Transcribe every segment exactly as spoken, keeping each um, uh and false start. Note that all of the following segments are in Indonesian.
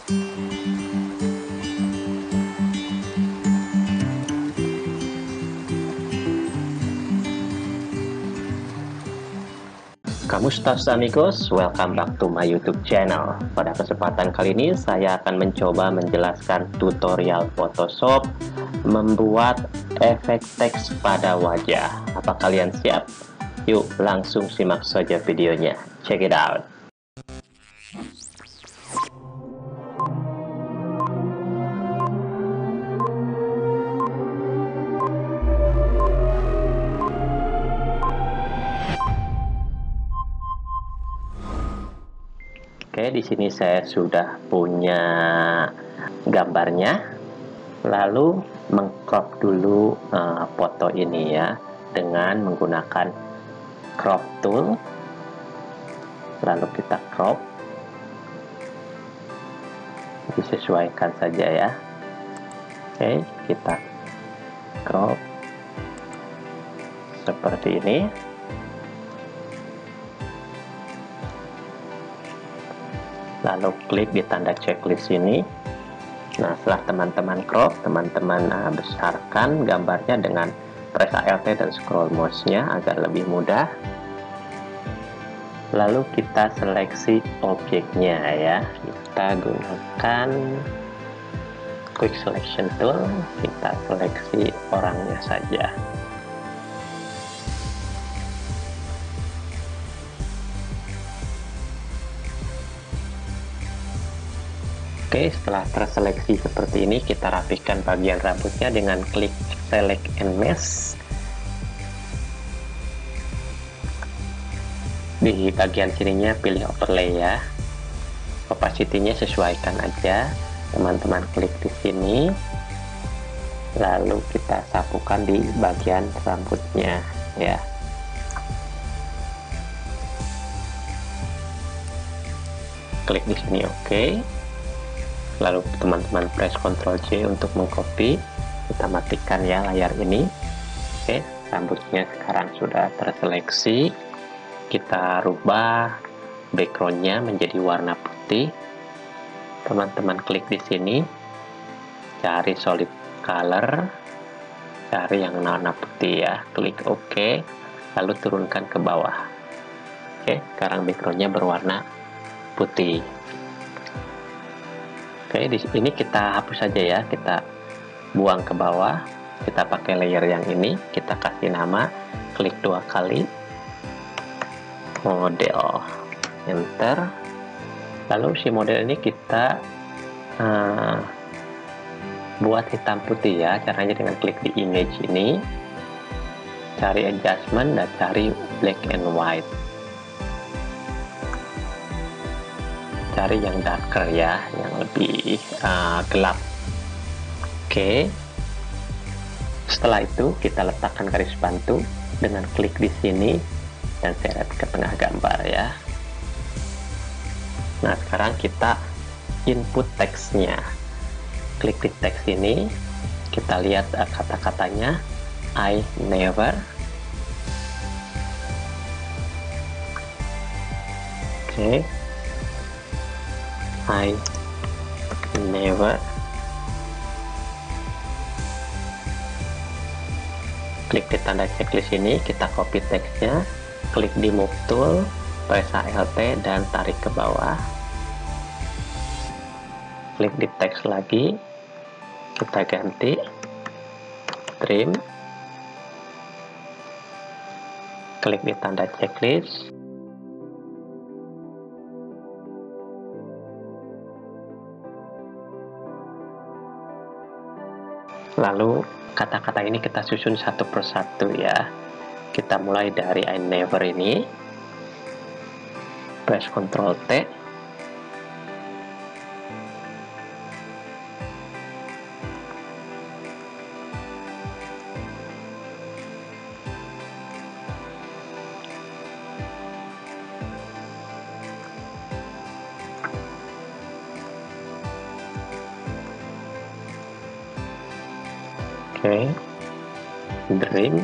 Kamustas amigos, welcome back to my YouTube channel. Pada kesempatan kali ini saya akan mencoba menjelaskan tutorial Photoshop membuat efek teks pada wajah. Apa kalian siap? Yuk langsung simak saja videonya. Check it out. Oke, di sini saya sudah punya gambarnya. Lalu mengcrop dulu uh, foto ini ya dengan menggunakan crop tool. Lalu kita crop. Disesuaikan saja ya. Oke, kita crop seperti ini. Lalu klik di tanda checklist ini. Nah, setelah teman-teman crop, teman-teman nah, besarkan gambarnya dengan press Alt dan scroll mouse-nya agar lebih mudah. Lalu kita seleksi objeknya ya. Kita gunakan quick selection tool. Kita seleksi orangnya saja. Oke, setelah terseleksi seperti ini, kita rapikan bagian rambutnya dengan klik select and mesh. Di bagian sininya pilih overlay ya. Opacity-nya sesuaikan aja. Teman-teman klik di sini. Lalu kita sapukan di bagian rambutnya ya. Klik di sini oke. Okay. Lalu teman-teman press control J untuk mengcopy. Kita matikan ya layar ini. Oke, rambutnya sekarang sudah terseleksi. Kita rubah backgroundnya menjadi warna putih. Teman-teman klik di sini, cari solid color, cari yang warna putih ya. Klik OK, lalu turunkan ke bawah. Oke, sekarang backgroundnya berwarna putih. Oke, di sini kita hapus saja ya, kita buang ke bawah, kita pakai layer yang ini, kita kasih nama, klik dua kali, model, enter, lalu si model ini kita uh, buat hitam putih ya, caranya dengan klik di image ini, cari adjustment dan cari black and white. Cari yang darker ya, yang lebih uh, gelap. Oke. Setelah itu kita letakkan garis bantu dengan klik di sini dan seret ke tengah gambar ya. Nah, sekarang kita input teksnya. Klik di teks ini, kita lihat uh, kata-katanya I never. Oke. I never. Klik di tanda checklist ini, kita copy teksnya, klik di move tool, press Alt dan tarik ke bawah. Klik di teks lagi, kita ganti trim. Klik di tanda checklist. Lalu kata-kata ini kita susun satu persatu ya. Kita mulai dari I never ini. Press control T. Oke, okay. Dream,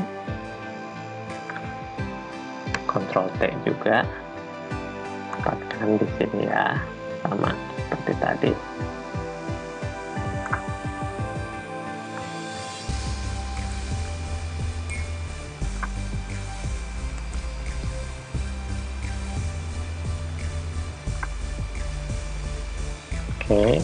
Ctrl T juga, tempatkan di sini ya, sama seperti tadi. Oke.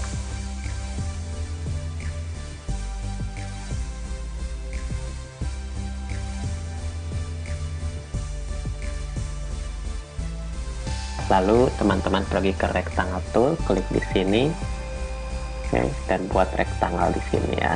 Lalu teman-teman pergi ke rectangle tool, klik di sini, oke, dan buat rectangle di sini ya.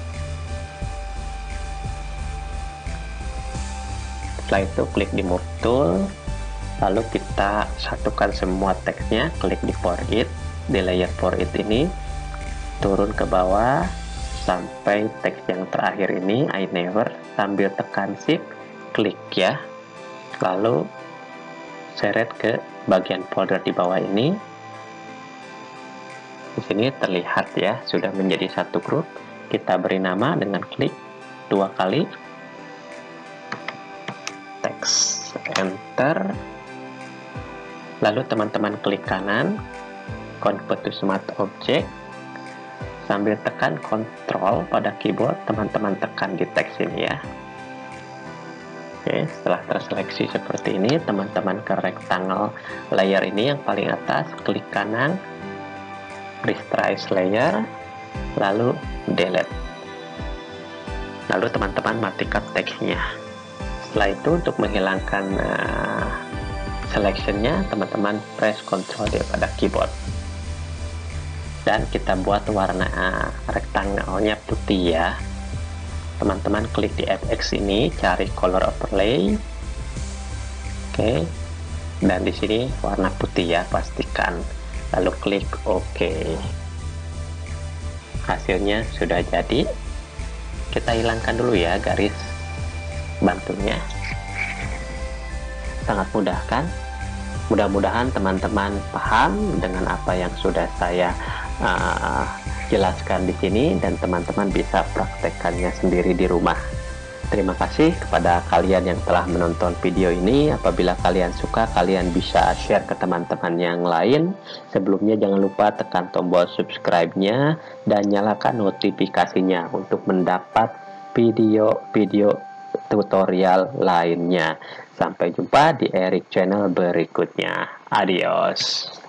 Setelah itu klik di move tool, lalu kita satukan semua teksnya, klik di for it, di layer for it ini, turun ke bawah sampai teks yang terakhir ini, I never, sambil tekan shift, klik ya, lalu seret ke bagian folder di bawah ini. Di sini terlihat ya, sudah menjadi satu grup. Kita beri nama dengan klik dua kali, teks, enter. Lalu teman-teman klik kanan, convert to smart object, sambil tekan Ctrl pada keyboard, teman-teman tekan di teks ini ya. Oke, setelah terseleksi seperti ini, teman-teman ke rectangle layer ini yang paling atas, klik kanan, resize layer, lalu delete. Lalu teman-teman matikan teksnya. Setelah itu untuk menghilangkan uh, selectionnya, teman-teman press Ctrl D pada keyboard. Dan kita buat warna uh, rectangle-nya putih ya. Teman-teman klik di F X ini, cari color overlay, oke, dan di sini warna putih ya, pastikan, lalu klik OK. Hasilnya sudah jadi. Kita hilangkan dulu ya garis bantunya. Sangat mudah kan? Mudah-mudahan teman-teman paham dengan apa yang sudah saya uh, jelaskan di sini, dan teman-teman bisa praktekkannya sendiri di rumah. Terima kasih kepada kalian yang telah menonton video ini. Apabila kalian suka, kalian bisa share ke teman-teman yang lain. Sebelumnya jangan lupa tekan tombol subscribe-nya dan nyalakan notifikasinya untuk mendapat video-video tutorial lainnya. Sampai jumpa di Eric Channel berikutnya. Adios.